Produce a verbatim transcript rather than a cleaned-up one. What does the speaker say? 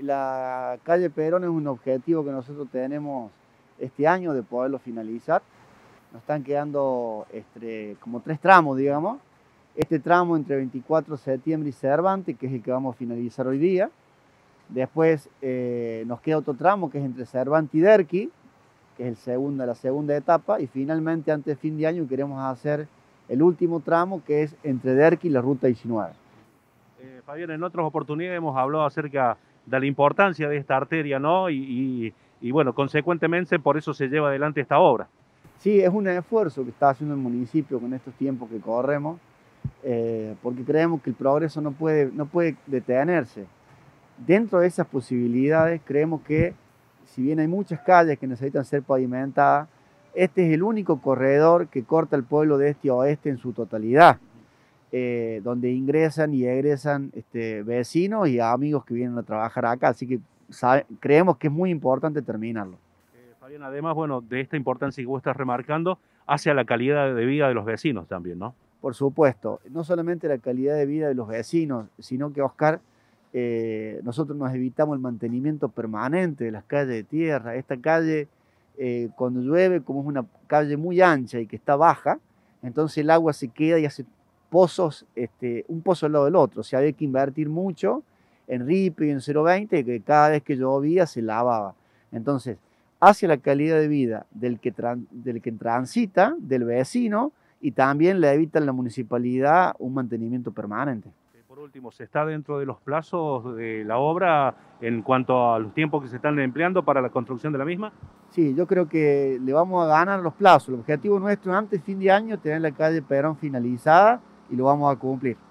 la calle Perón es un objetivo que nosotros tenemos este año de poderlo finalizar. Nos están quedando este, como tres tramos, digamos. Este tramo entre veinticuatro de septiembre y Cervantes, que es el que vamos a finalizar hoy día. Después eh, nos queda otro tramo que es entre Cervantes y Derqui, que es el segundo, la segunda etapa. Y finalmente, antes de fin de año, queremos hacer el último tramo, que es entre Derqui y la ruta diecinueve. Eh, Fabián, en otras oportunidades hemos hablado acerca de la importancia de esta arteria, ¿no? Y, y, y bueno, consecuentemente por eso se lleva adelante esta obra. Sí, es un esfuerzo que está haciendo el municipio con estos tiempos que corremos, eh, porque creemos que el progreso no puede, no puede detenerse. Dentro de esas posibilidades, creemos que, si bien hay muchas calles que necesitan ser pavimentadas, este es el único corredor que corta el pueblo de este a oeste en su totalidad, eh, donde ingresan y egresan este, vecinos y amigos que vienen a trabajar acá. Así que sabe, creemos que es muy importante terminarlo. Eh, Fabián, además, bueno, de esta importancia que vos estás remarcando, hacia la calidad de vida de los vecinos también, ¿no? Por supuesto, no solamente la calidad de vida de los vecinos, sino que, Oscar, eh, nosotros nos evitamos el mantenimiento permanente de las calles de tierra. Esta calle, eh, cuando llueve, como es una calle muy ancha y que está baja, entonces el agua se queda y hace pozos, este, un pozo al lado del otro. O sea, había que invertir mucho en ripe y en cero veinte, que cada vez que llovía se lavaba. Entonces, hacia la calidad de vida del que, del que transita, del vecino, y también le evita a la municipalidad un mantenimiento permanente. Por último, ¿se está dentro de los plazos de la obra en cuanto a los tiempos que se están empleando para la construcción de la misma? Sí, yo creo que le vamos a ganar los plazos. El objetivo nuestro antes de fin de año es tener la calle Perón finalizada y lo vamos a cumplir.